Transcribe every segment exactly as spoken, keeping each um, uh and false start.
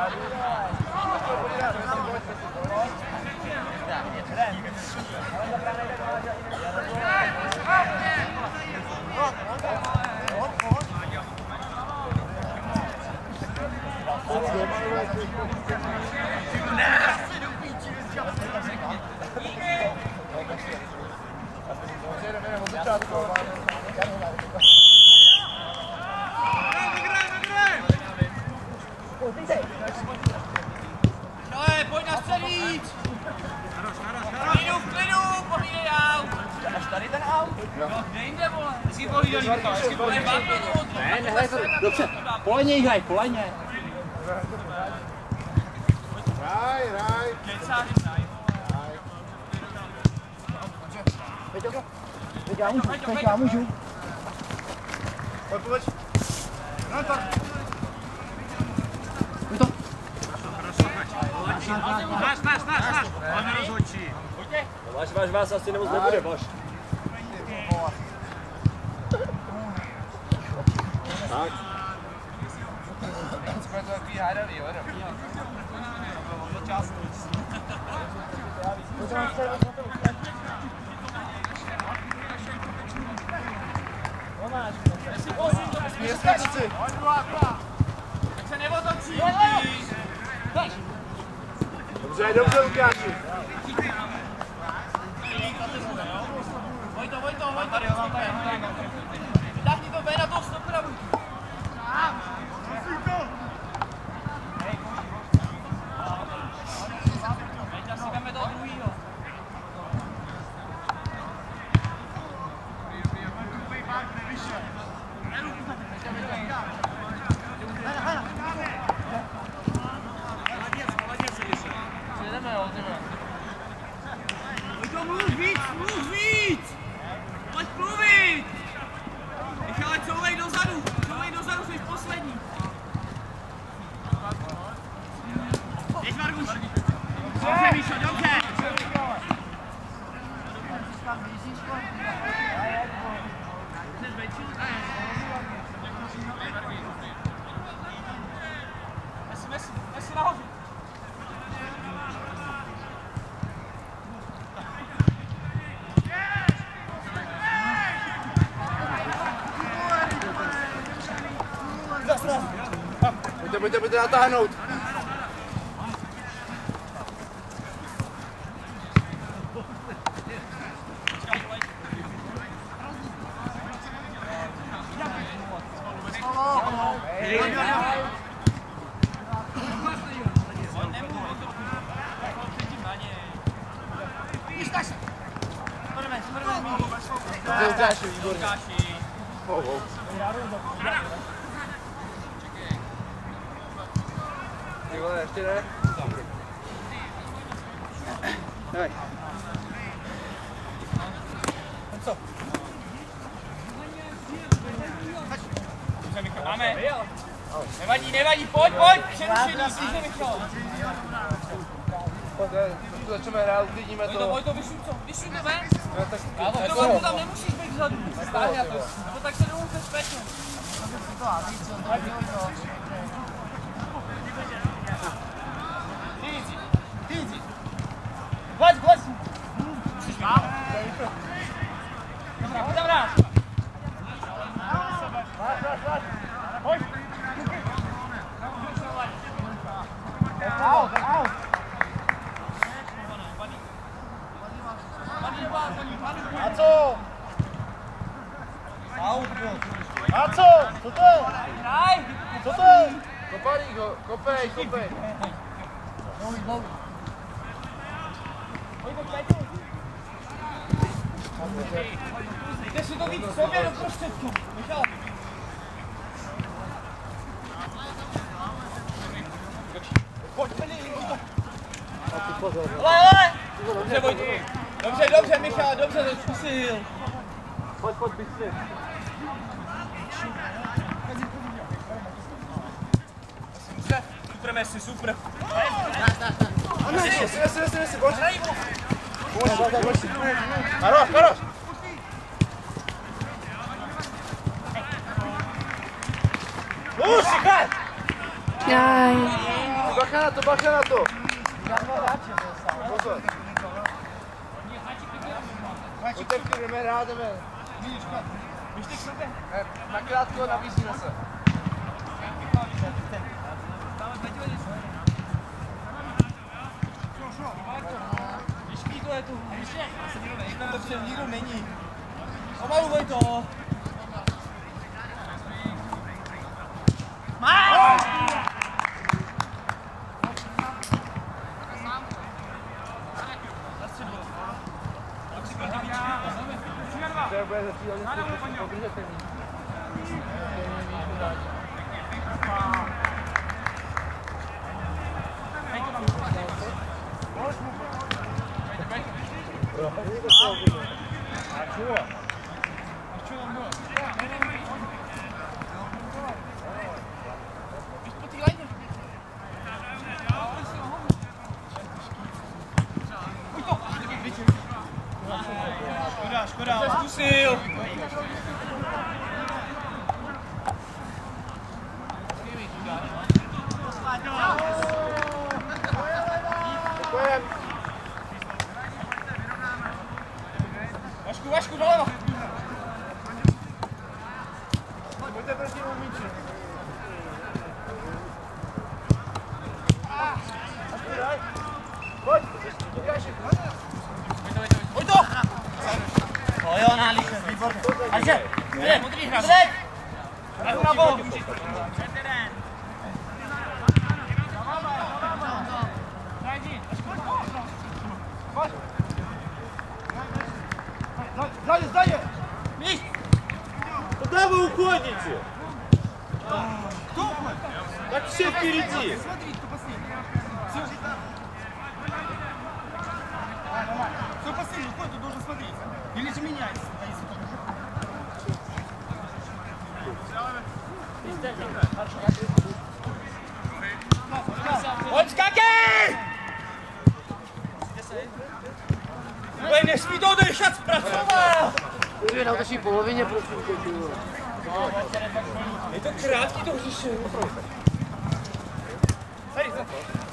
Pojď na středíč! Klidu, klidu, povídej aut! Až tady ten aut? Jo. Kde jinde, vole? Vždycky povídej, vždycky povídej. Ne, nehraj to. Dobře, poleně jí hraj, poleně. Hraj, hraj. Kecáři hraj, vole. Peťo, Peťo, já můžu, Peťo, já můžu. Pojď, pojď. No tak. Pojď to. Náš, náš, náš, náš. Máme rozhodčí. Váš, váš, vás asi nemoc nebude, váš. Tak. Jsme to takový hádavý, jo? To část. Městečci. Tak se nevotočí. Dobře, dobře, Lukáši. Vojto, Vojto, Vojto. Vytáhni to, na to stopra. Veď asi veme toho druhýho. Vojto, mluv víc, mluv víc! Pojď mluvit! Michale, couvej dozadu, couvej dozadu, jsi poslední. Jeď, Marguš! Dobře, Míšo, dobře! Messi, Messi, Messi nahoře! Pojďte, pojďte, pojďte natáhnout. Lukáši, výborně. Oh, oh. Ty vole, ještě ne? Daj. Co? Máme. Nevadí, nevadí, pojď, pojď, přerušení, kříže Michal. Tu začneme hrát, uvidíme to. Vojto, Vojto, vyšuň co, vyšuň to ven. Kámo, to tam nemusíš být vzadu. Nebo tak se domů se zpětně. Týdzi, týdzi. Pojď, pojď. Musíš být. Dobrá, pojď tam rád. Pojď. Out, out. A co? A co? Co to je? Co to je? Koparík ho, kopej, kopej. Dejte si to víc v sobě do prostředku. Michal. Pojď, pojď, pojď. Hele, hele! Dobře, Vojto. Dobře, dobře, Michal, dobře, to zkusil. Pojď, pojď, bystře. Dobře, super Messi, super. Nesi, nesi, nesi, nesi, pojď. Pojď, Karoš, Karoš. Už, Michal. Jaj. Bacha na to, bacha na to! Pozor! Utekneme, rádeme. Na krátko nabízíme se. Nikdo není. Omalujme to. Máš! Škoda, škoda, zkusil! Vašku, Vašku, doleva! Pojďte proti mému míči. Pojď! Pojď to! No jo, nálíš, výborně. Takže, jde, modrý hra, jde! Hraju na bol! Сзади, сзади! Мись! Куда вы уходите? Кто уходит? Так все впереди. Смотри, кто последний. Все. Кто последний уходит, ты должен смотреть. Или же меняйся. Pojď, skakej! Ej, nesmí to odešat zpracovat! Už na útočí polovině, prosím. Je to krátký to hřiště. Tady, za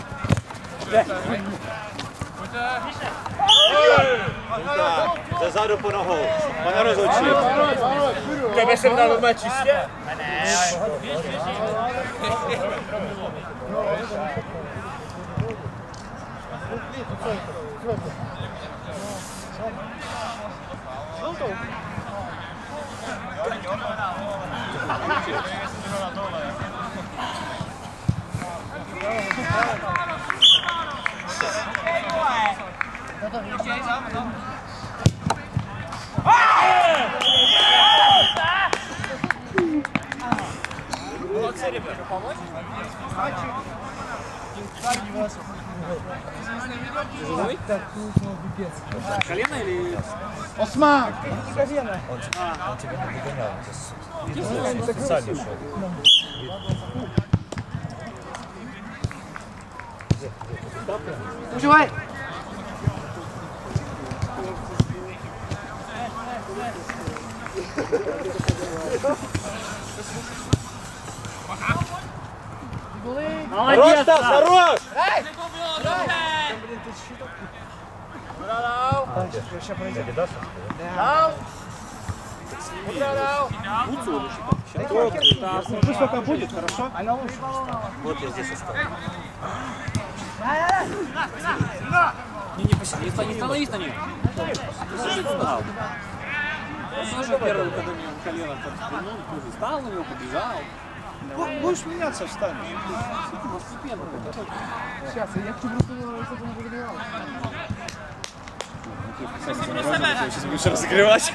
Ze zádu po nohou. Pane rozhodčí. Tebe jsem dal doma čistě? Ne, Колено или... Осма! Он тебя не догонял. Он специально шел. Уживай! Хорош, Стас, хорош! Пусть пока будет, хорошо? Вот я здесь оставлю. Не, не, посиди, не становись на нее. Встал. Он тоже первый, когда мне колено подстрелил, тоже встал на него, побежал. Будешь меняться, встань. Сейчас, я хочу просто что-то не подогревал. Сейчас будешь разогревать.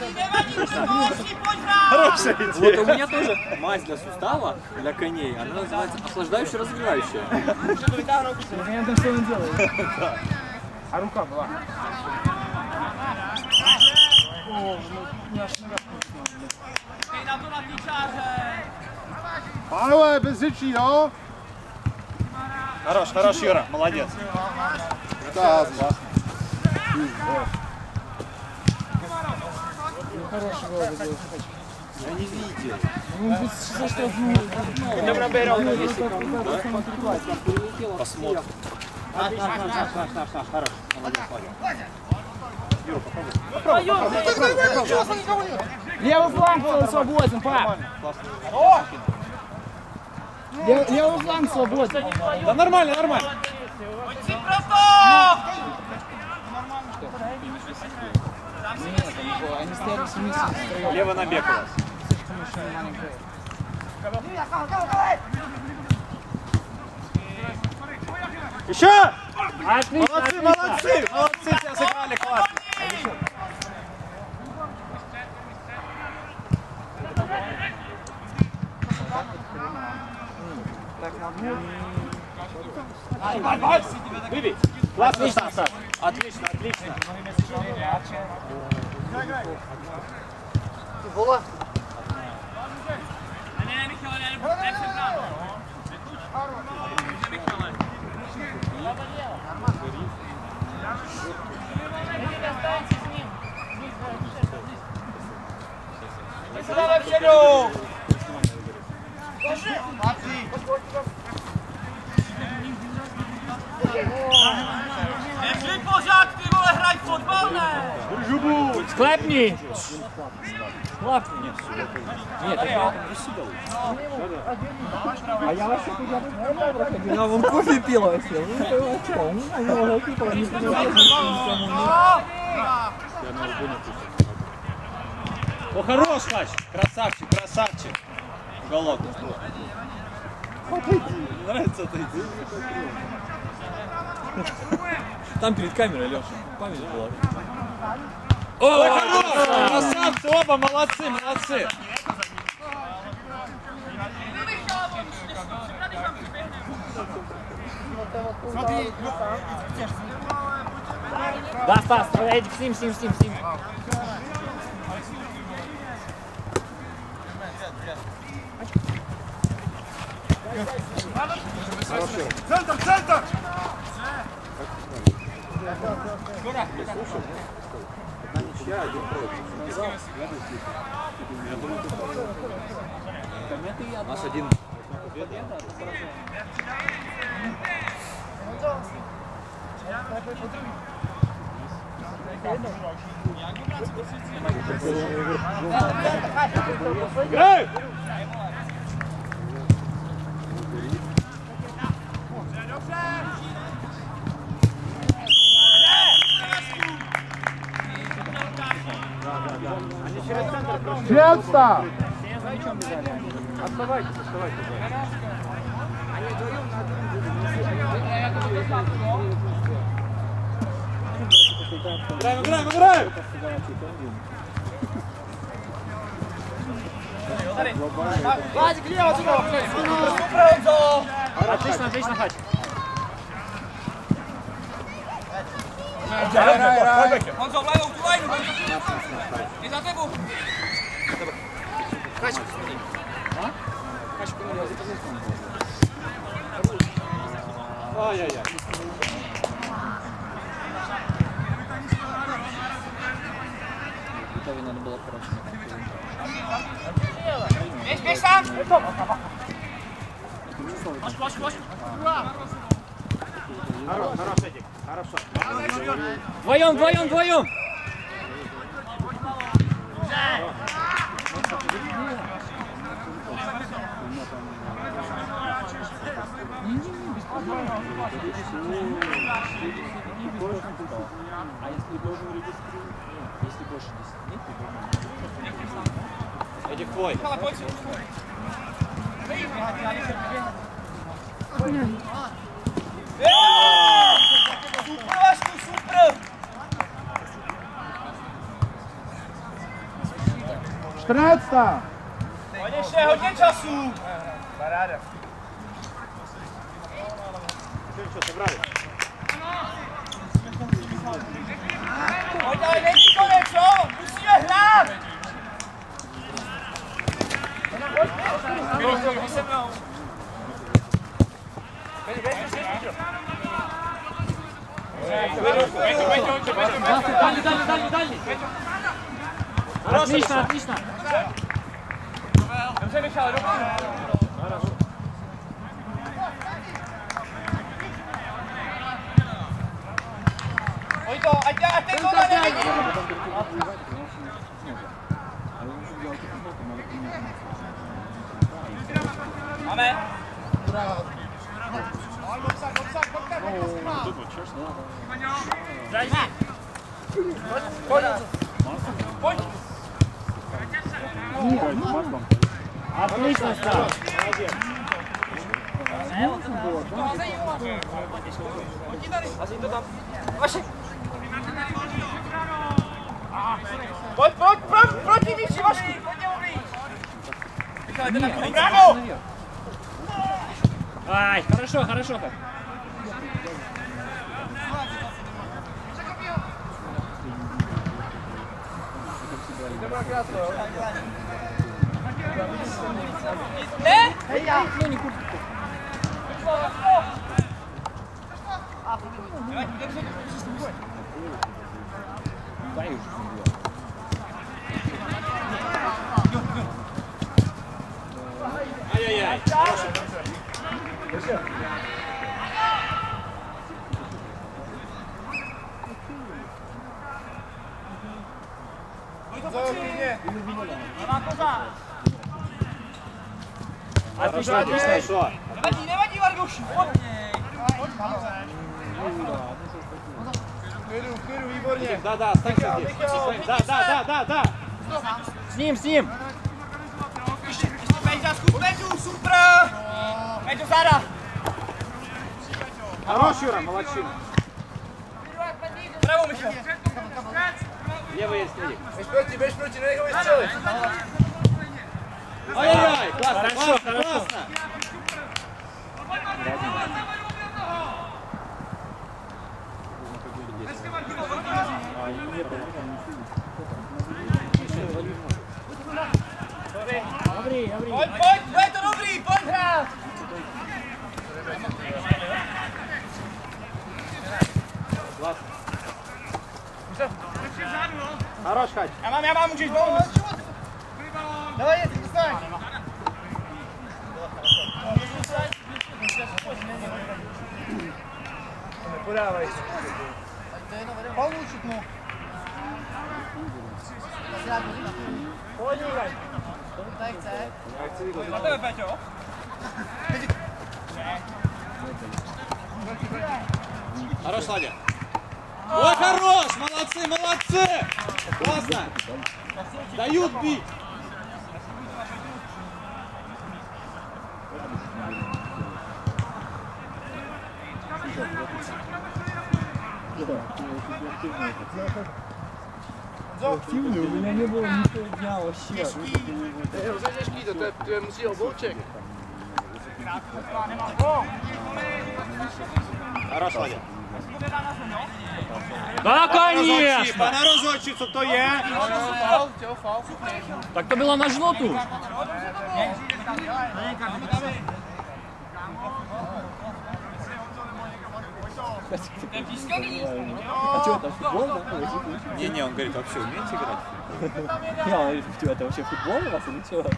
Хорошая Вот идея. у меня тоже мазь для сустава, для коней, она называется охлаждающая-разогревающая. Непонятно, что он делает. А рука была. О, ну, я аж нога. Панове, без řečí, no? Хорош, хорош, Юра, молодец. Да, классно. Хороший гол забил. Я не видел. Ну, за что, ну, Когда пробирал, Посмотрим. Наш, наш, наш, наш, наш, наш, наш, хорош. Молодец, Ваня. Юра, попробуй. левый фланг свободен, па! Лев- Левый фланг свободен. Да нормально, нормально. Они стояли в смысле втроем. Лево набег у вас. Еще! Молодцы, молодцы! Молодцы, тебя сыграли классно. Выбей! Классно, Стас, Стас. Отлично, отлично. Nešli pořád, ty vole, hraj fotbal, ne? Склепни! Склепни! Нет, я А я вообще туда нормально проходил. Я вон кофе пил вообще. Ну это что? У него голкипер не О, хорош, Хач! Красавчик, красавчик! Уголок. Отойди. Нравится отойди. Там перед камерой, Леша. Память была. О, хорош! Красавцы, оба молодцы, молодцы! Да, Стас, Эдик, с ним, с ним, с ним, с ним. Центр, центр! У нас один. Играй! Честно! Оставайтесь, оставайтесь. Играем, играем, играем! Владик, лево, сюда! Отлично, отлично, Хач. Honzo, vlevo, tu lajnu! I za tebu! Ай-яй-яй. Надо было короче. Беж, беж сам! Маш, маш, маш! Хорош, хорош, Эдик, хорошо. Вдвоем, вдвоем, вдвоем! А если должен регистрировать? Если больше десяти дней, то должен. Эдик твой. Super, Vašku, super! čtrnáctá! Pojď ještě, hodně času! Paráda. Что, собрали? Pojď, ale není konec, jo? Musíme hrát! Běž se mnou. Běž, běž, běž, běž. Дальний, дальний, дальний, дальний! Отлично, отлично! Dobře, Michale, dobře. Pojď to, ať ty to nevidí. Máme. Pojď. Pojď. Отлично стал. Pojď, pojď, pojď, proti míči, Vašku, pojď němu blíž. Michale, ten na bráno! Ай, хорошо, хорошо так. Ne? Ай-яй-яй. Отлично, отлично. Хорошо. Nevadí, nevadí, Varguš. Да, да, останься здесь. Да, да, да, да, да. С ним, с ним. Peťa, zkus Peťu, super. Peťo, záda. Хорош, Юра, молодчина. Bravo, Michal. Левый есть, Эдик. Běž proti, běž proti, nenech ho vystřelit. Ай-яй-яй, классно, Хорошо, классно, хорошо. классно. Добрый, добрый. Pojď, pojď, bude to dobrý, pojď hrát. Классно. Хорош, Хать. Já mám, já mám, můžeš pomoct. Давай, встань. Podávej. Получит, ну. Podívej. Na tebe, Peťo. Хорош, Ладя. Ой, хорош, молодцы, молодцы. Классно. Дают бить. Активный, у меня не было ни того дня вообще. Je hrozně těžký, to, to, je, to je musí oblouček. Хорош, Ладя. Да, Розочі, конечно. пане Розочі, co to je? Так то было ножно тут. А что, это футбол, да? Не-не, он говорит, вообще умеете играть? Не, он говорит, что это вообще футбол у вас или что?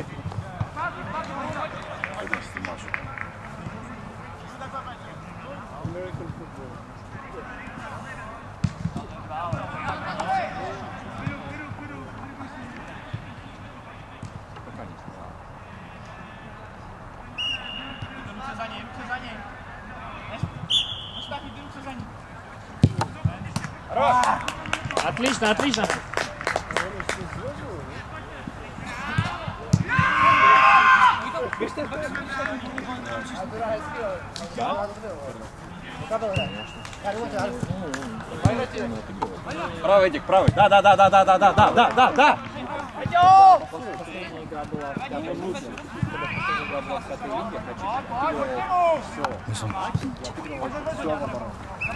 Отлично, отлично. Правый, Эдик, правый. Да, да, да, да, да, да, да, да, да, да, да. Последняя игра была в пятой лиге. Когда последняя игра была в пятой лиге, все. Все в оборону.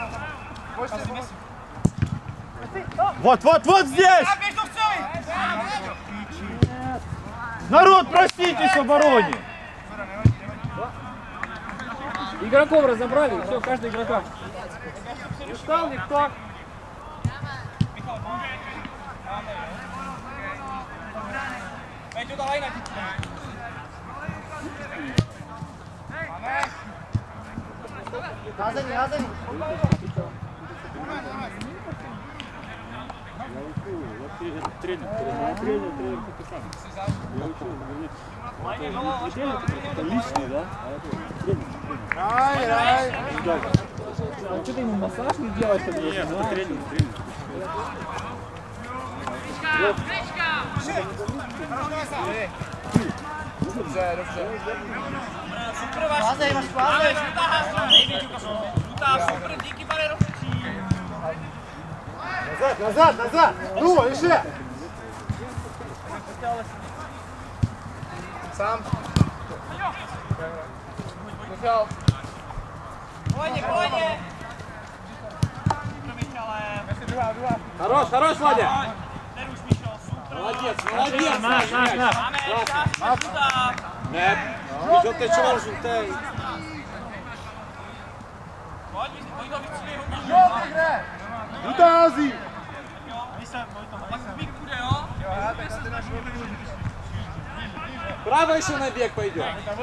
Вот, вот, вот здесь! Народ, проститесь в обороне! Игроков разобрали, все, каждый игрока. Не встал никто. Пойдем, давай на. Házení, házení. Рай, рай. А что ты ему массаж не делаешь? Нет, это тренинг, тренинг. Dobře, dobře. Super, vážej, máš vážej. Žlutá, super, díky, pane rozhodčí. Назад, назад, назад. Ну, еще. Сам. Михаил. Pojď, pojď. Хорош, хорош, Владя! Ten už Míšo, super. Молодец, молодец! Наш, наш, наш! Máme čas, žlutá. Ne, když otečoval žlutej. Pojď, pojď to vycíli hodně. Dotází. Pak zbík bude, jo? Право еще на бег пойдет.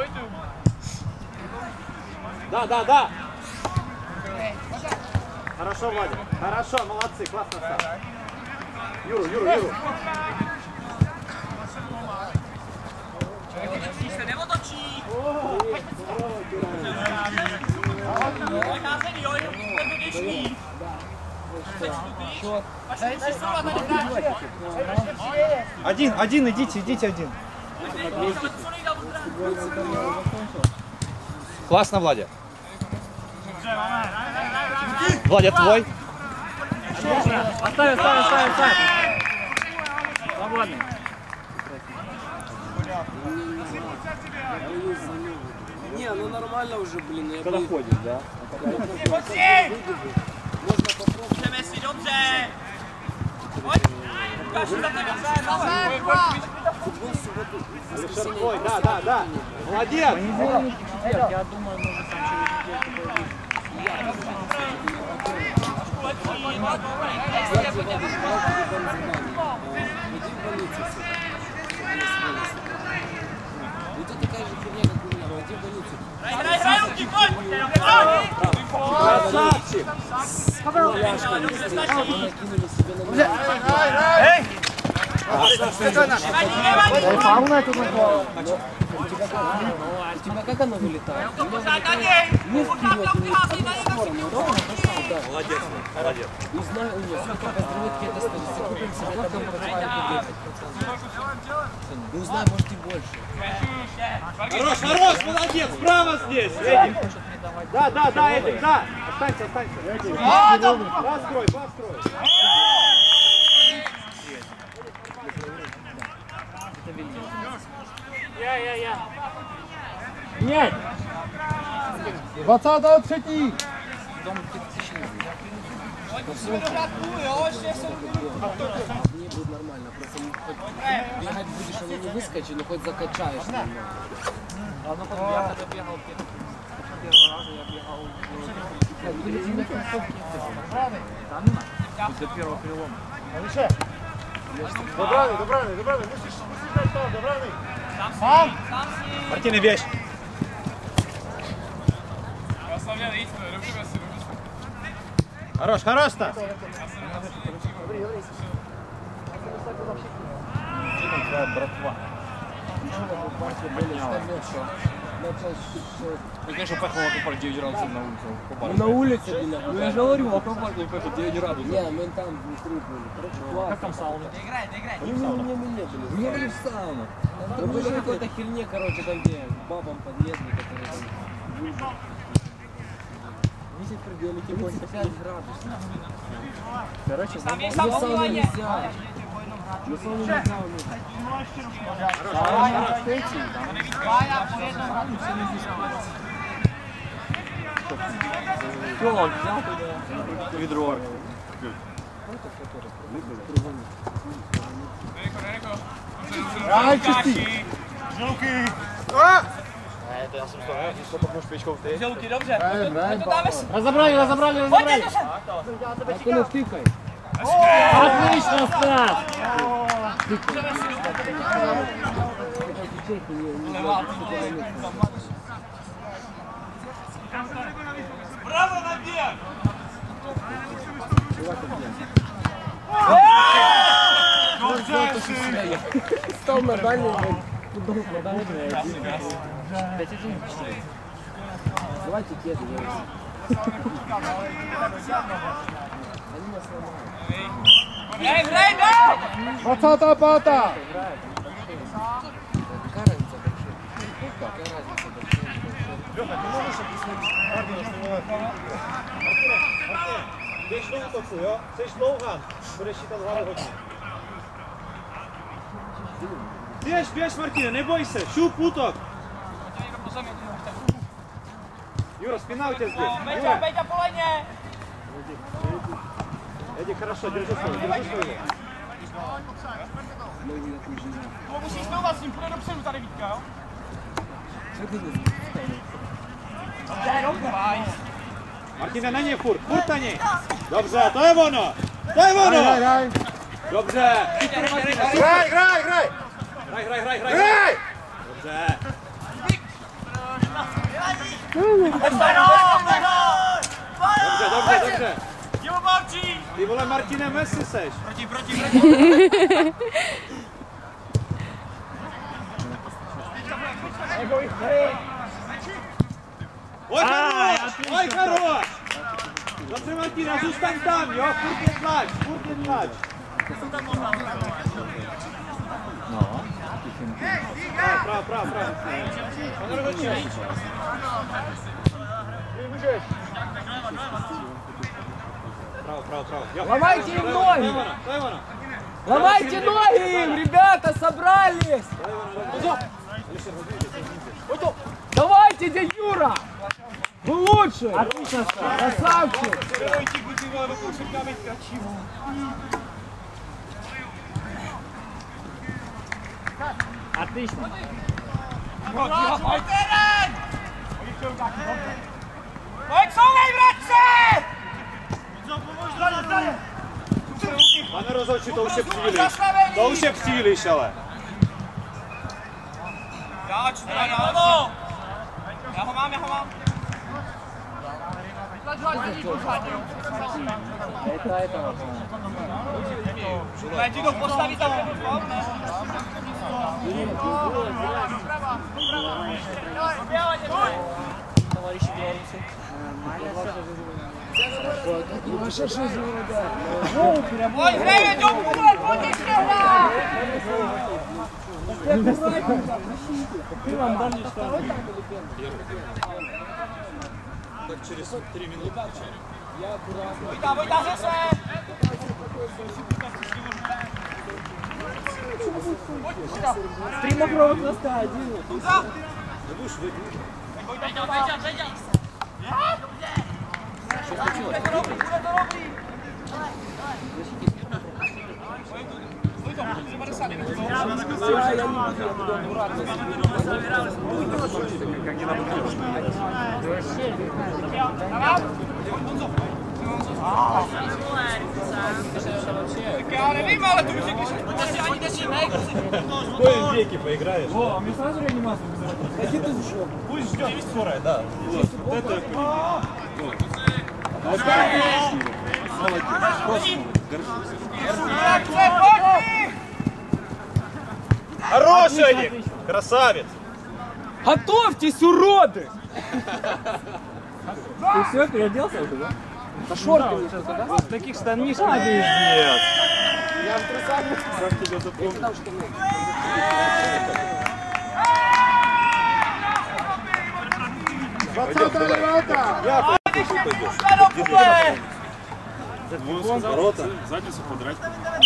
Да, да, да. Хорошо, Владя. Хорошо, молодцы, классно стал. Юру, Юру, Юру. Když se neotočí. Pojď házený, jo, jenom to je dnešní. Один, один, идите, идите один. Классно, Владя. Владя, твой. Оставь, оставь, оставь, оставь. Свободный. Не, ну нормально уже, блин. Я Когда бы... ходишь, да? Jdeme si dobře. Pojď. Ukáž za tebe. Алишер твой, да, да, да. Молодец. Я думаю, может там через неделю Это такая же херня, как у меня. Иди в больницу. Hraj, hraj, hraj, ruky, pojď. Красавчик. Dobře, stačí. Накинули себе на меня. Эй! Nevadí, Фауна это назвала. У тебя как она вылетает? to pořád na něj. Pořád tam vyházej na něj. Молодец, молодец. Не знаю у нее, сколько поздравить это стоит. Закупим себе там десять процентов. Не знаю, может и больше. Хорош, хорош, молодец. Справа здесь, Эдик. Да, да, да, Эдик, да. Останься, останься. Поскрой, поскрой. Нет! двадцатого třetí. Мне будет нормально. Просто ну, хоть бегать будешь, оно не выскочит, но хоть закачаешь немного. А ну потом я когда бегал первый раз, я бегал после первого перелома. Алише. Добраний, добраний, добраний. Мусиш, мусиш грати там, добраний. Сам. Мартин, вещь. Хорош, хорош-то. Твоя братва. Ну, конечно, поехал аквапарк девять градусов на улице. Мы на улице были. Ну, я же говорю, в аквапарк не поехал девять градусов. Не, мы там внутри были. Короче, классно. Как там сауна? Не, не, не, мы не были. Мы не были в сауну. Мы были в какой-то херне, короче, там где бабам подъезды, которые там... Месяц предели тепло пять градусов. Короче, Tam je В сауну samovolně. нельзя. В сауну нельзя. сауна стоите, там Что, он взял туда ведро? Рай, čistý. Это я сам что то можешь печков ты. Želuky, dobře. Hraj, hraj, To dáme si. Разобрали, разобрали, разобрали. Pojďte se. Так он втыкай. Отлично, Стас! Чехи не не Браво, наверх! стал на дальний, футбол на дальний. пять один четыре. Давайте кеды, Эй, грай, да! Двадцатая палата! Какая разница большая? Какая разница большая? Лёха, ты можешь объяснить? Běž do útoku, jo? Jseš dlouhán, budeš šítat hlavu hodně. Běž, běž, Martine, neboj se, šup, útok! Юра, спина у тебя здесь. Юра. Петя, по лайне! Эдди, хорошо, держи свою, держи свою. To musíš stouvat s ním, půjde dopředu ta devítka, jo? Martine, na něj furt, furt na něj. Dobře, to je ono, to je ono. Hraj, hraj. Dobře. Hraj, hraj, hraj. Hraj, hraj, hraj, hraj. Hraj. Dobře. Dobře, dobře, dobře. Ty vole, Martine, Messi seš. Proti, proti, proti. Oj, хорош, oj, хорош. Dobře, Martine, zůstaň tam, jo, furt je tlač, furt je tlač. No. Prav, prav, prav, prav. Pane rozhodčí. Můžeš. Право, право, право. Ломайте им ноги! Дай вона, Ломайте ноги им, ребята, собрались! Давайте, дядя Юра! Вы лучше! Отлично, красавчик! Отлично! Pojď, soulej, bratře! Pane rozhodčí, to už je příliš. To už je příliš, ale. Já, čtyři, já, já ho mám, já ho mám. Это, это... Já ti to postaví tam, ne? Товарищи белорусы. Ваша жизнь, ребят. Ой, время, идем, пойдем, сюда! Ты вам дали что? Так через три минуты начали. Я аккуратно. Vytáh, vytáh zase! Три мокровых носка, один. Pejďa, pejďa, pejďa! Bude to dobrý, bude to dobrý! Tak já nevím, ale to už je když... Pojďte si, ani si ne! В коем веке поиграешь? О, а мне сразу реанимацию вызывать? Какие ты еще? Пусть ждет скорая, да. Вот, вот это... Хороший, Эдик! Красавец! Готовьтесь, уроды! Ты все, переоделся уже, да? Со шортками сейчас, да? В таких штанишках? Нет! Я в трусах. Как тебя запомнил? Там штаны. Двадцатая минута! Я ворота. Задницу подрать.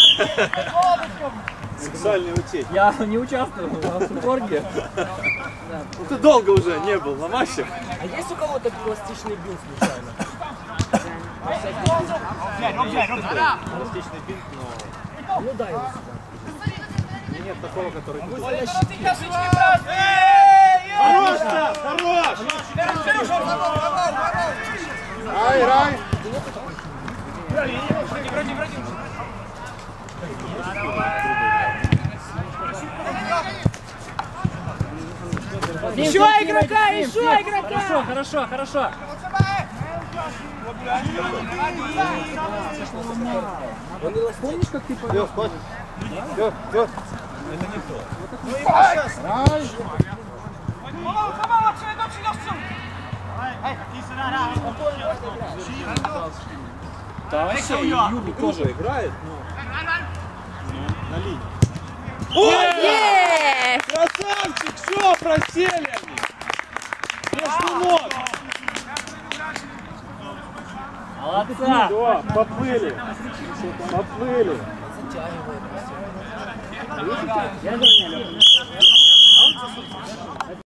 Сексуальные утечки. Я не участвовал в суппорге. Ну ты долго уже не был на матчах. А есть у кого-то пластичный бил случайно? Пластичный бинт, но Ну дай его сюда. нет такого, который... Хорош! Хорош! Хорош! Рай, рай! Еще игрока, еще игрока! Хорошо, хорошо, хорошо. Помнишь, как ты повел? Все, все. Это не то. Ну и сейчас. Помалу, помалу, čo je do či do střelu. Тася и Юрий тоже. Играет? На линии. Є! Красавчик, все, просели они. Между ног. Молодца! Все, поплыли. Поплыли. Я занял.